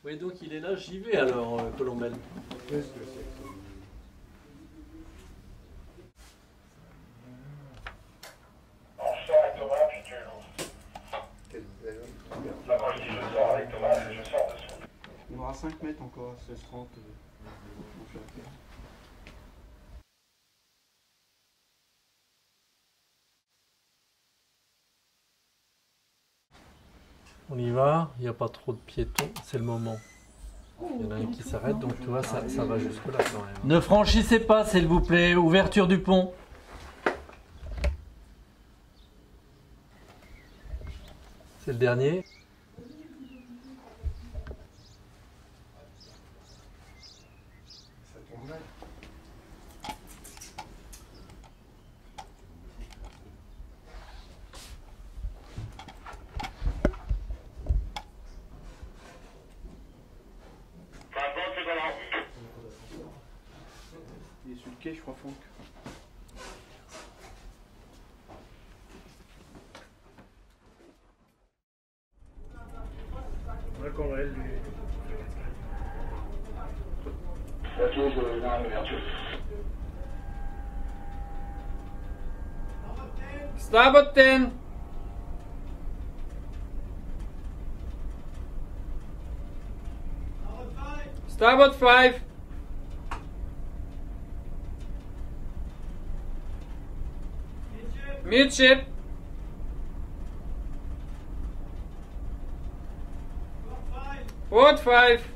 Oui, donc il est là, j'y vais alors, Colombel. Qu'est-ce que c'est? On sort avec Thomas, puis tu l'ouvres. Là, quand je dis je sors avec Thomas, c'est je sors dessous. On aura 5 mètres encore à 16,30. On fait affaire. On y va, il n'y a pas trop de piétons, c'est le moment. Il y en a un qui s'arrête, donc tu vois, ça va jusque là quand même. Ne franchissez pas, s'il vous plaît, ouverture du pont. C'est le dernier. Ça tombe mal. Il est sur le quai, je crois, Franck. On a Conrel, lui. Ok, je viens à l'ouverture. Starboard 10. Starboard 5. Midship. Port 5.